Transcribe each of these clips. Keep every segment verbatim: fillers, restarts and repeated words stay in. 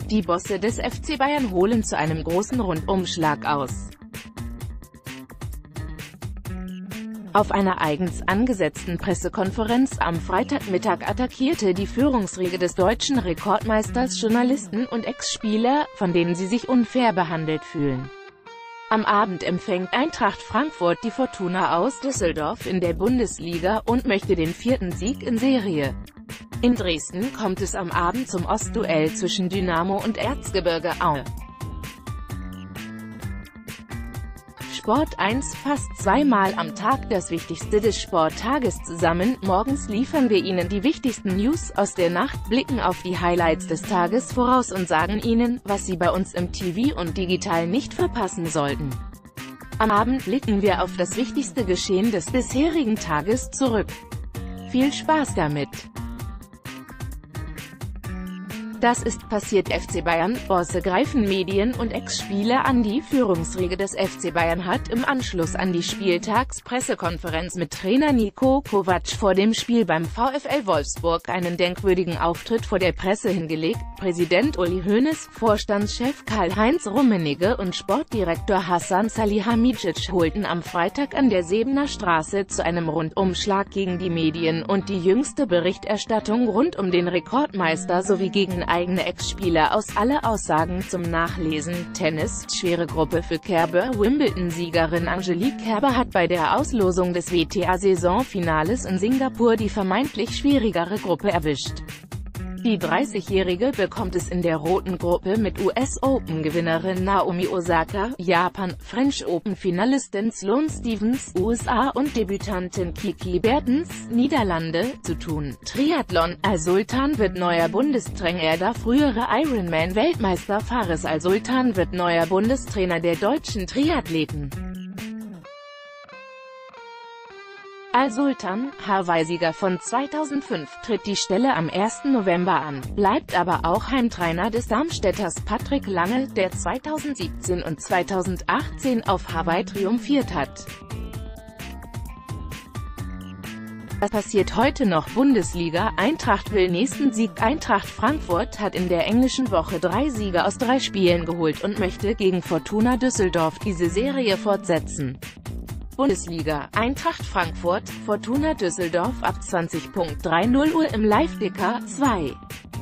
Die Bosse des F C Bayern holen zu einem großen Rundumschlag aus. Auf einer eigens angesetzten Pressekonferenz am Freitagmittag attackierte die Führungsriege des deutschen Rekordmeisters Journalisten und Ex-Spieler, von denen sie sich unfair behandelt fühlen. Am Abend empfängt Eintracht Frankfurt die Fortuna aus Düsseldorf in der Bundesliga und möchte den vierten Sieg in Serie. In Dresden kommt es am Abend zum Ostduell zwischen Dynamo und Erzgebirge Aue. Sport eins fasst zweimal am Tag das Wichtigste des Sporttages zusammen. Morgens liefern wir Ihnen die wichtigsten News aus der Nacht, blicken auf die Highlights des Tages voraus und sagen Ihnen, was Sie bei uns im T V und digital nicht verpassen sollten. Am Abend blicken wir auf das wichtigste Geschehen des bisherigen Tages zurück. Viel Spaß damit! Das ist passiert. F C Bayern, Bosse greifen Medien und Ex-Spieler an. Die Führungsriege des F C Bayern hat im Anschluss an die Spieltagspressekonferenz mit Trainer Niko Kovac vor dem Spiel beim VfL Wolfsburg einen denkwürdigen Auftritt vor der Presse hingelegt. Präsident Uli Hoeneß, Vorstandschef Karl-Heinz Rummenigge und Sportdirektor Hassan Salihamidzic holten am Freitag an der Sebener Straße zu einem Rundumschlag gegen die Medien und die jüngste Berichterstattung rund um den Rekordmeister sowie gegen eigene Ex-Spieler aus. Alle Aussagen zum Nachlesen. Tennis, schwere Gruppe für Kerber. Wimbledon-Siegerin Angelique Kerber hat bei der Auslosung des W T A-Saisonfinales in Singapur die vermeintlich schwierigere Gruppe erwischt. Die dreißigjährige bekommt es in der roten Gruppe mit U S-Open-Gewinnerin Naomi Osaka, Japan, French Open-Finalistin Sloane Stephens, U S A und Debütantin Kiki Bertens, Niederlande, zu tun. Triathlon. Al-Sultan wird neuer Bundestrainer. Der frühere Ironman-Weltmeister Fares Al-Sultan wird neuer Bundestrainer der deutschen Triathleten. Al-Sultan, Hawaii-Sieger von zweitausendfünf, tritt die Stelle am ersten November an, bleibt aber auch Heimtrainer des Darmstädters Patrick Lange, der zweitausendsiebzehn und zweitausendachtzehn auf Hawaii triumphiert hat. Was passiert heute noch? Bundesliga. Eintracht will nächsten Sieg. Eintracht Frankfurt hat in der englischen Woche drei Siege aus drei Spielen geholt und möchte gegen Fortuna Düsseldorf diese Serie fortsetzen. Bundesliga. Eintracht Frankfurt, Fortuna Düsseldorf ab zwanzig Uhr dreißig im Live-Ticker. zwei.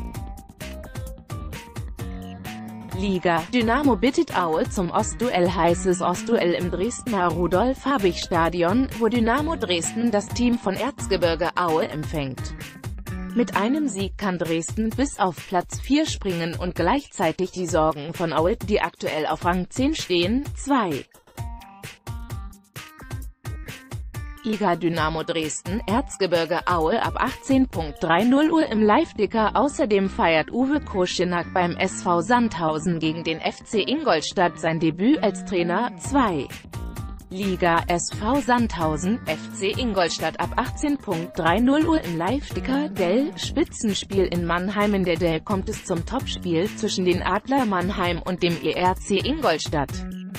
Liga. Dynamo bittet Aue zum Ostduell. Heißes Ostduell im Dresdner Rudolf-Habich-Stadion, wo Dynamo Dresden das Team von Erzgebirge Aue empfängt. Mit einem Sieg kann Dresden bis auf Platz vier springen und gleichzeitig die Sorgen von Aue, die aktuell auf Rang zehn stehen, zwei. Liga. Dynamo Dresden, Erzgebirge Aue ab achtzehn Uhr dreißig im Live-Ticker. Außerdem feiert Uwe Koschenak beim S V Sandhausen gegen den F C Ingolstadt sein Debüt als Trainer. zwei. Liga. S V Sandhausen, F C Ingolstadt ab achtzehn Uhr dreißig im Live-Ticker. Dell, Spitzenspiel in Mannheim. In der Dell kommt es zum Topspiel zwischen den Adler Mannheim und dem E R C Ingolstadt.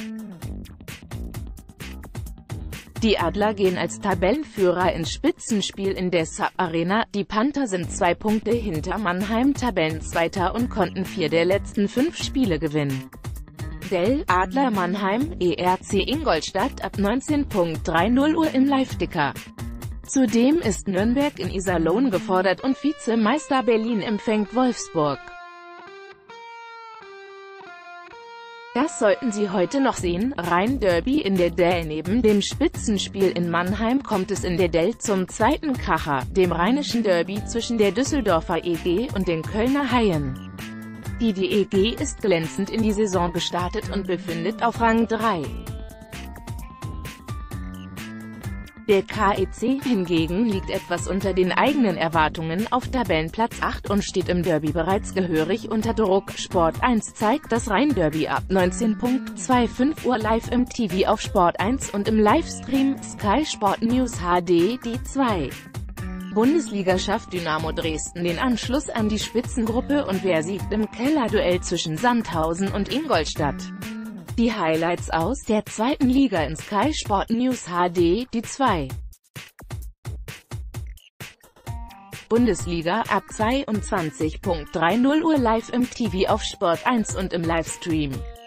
Die Adler gehen als Tabellenführer ins Spitzenspiel in der Saab Arena. Die Panther sind zwei Punkte hinter Mannheim Tabellenzweiter und konnten vier der letzten fünf Spiele gewinnen. Dell, Adler Mannheim, E R C Ingolstadt ab neunzehn Uhr dreißig im Live-Ticker. Zudem ist Nürnberg in Iserlohn gefordert und Vizemeister Berlin empfängt Wolfsburg. Das sollten Sie heute noch sehen. Rhein-Derby in der Dell. Neben dem Spitzenspiel in Mannheim kommt es in der Dell zum zweiten Kracher, dem rheinischen Derby zwischen der Düsseldorfer E G und den Kölner Haien. Die D E G ist glänzend in die Saison gestartet und befindet auf Rang drei. Der K E C hingegen liegt etwas unter den eigenen Erwartungen auf Tabellenplatz acht und steht im Derby bereits gehörig unter Druck. Sport eins zeigt das Rhein-Derby ab neunzehn Uhr fünfundzwanzig live im T V auf Sport eins und im Livestream Sky Sport News H D. Die zwei. Bundesliga schafft Dynamo Dresden den Anschluss an die Spitzengruppe und wer siegt im Kellerduell zwischen Sandhausen und Ingolstadt? Die Highlights aus der zweiten Liga in Sky Sport News H D. Die zwei. Bundesliga ab zweiundzwanzig Uhr dreißig live im T V auf Sport eins und im Livestream.